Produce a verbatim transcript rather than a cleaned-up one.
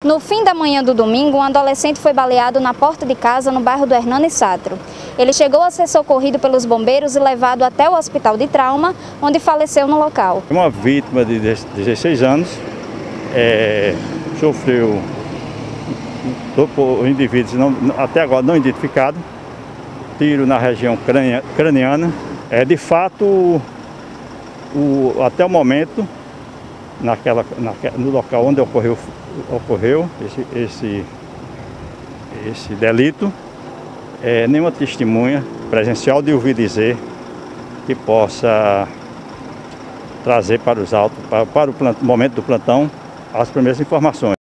No fim da manhã do domingo, um adolescente foi baleado na porta de casa no bairro do Hernani Sátrio. Ele chegou a ser socorrido pelos bombeiros e levado até o hospital de trauma, onde faleceu no local. Uma vítima de dezesseis anos é, sofreu por indivíduos não, até agora não identificados, tiro na região craniana. É, de fato, o, até o momento, naquela, naquela, no local onde ocorreu, ocorreu esse, esse, esse delito, é, nenhuma testemunha presencial de ouvir dizer que possa trazer para os autos, para, para o plantão, momento do plantão, as primeiras informações.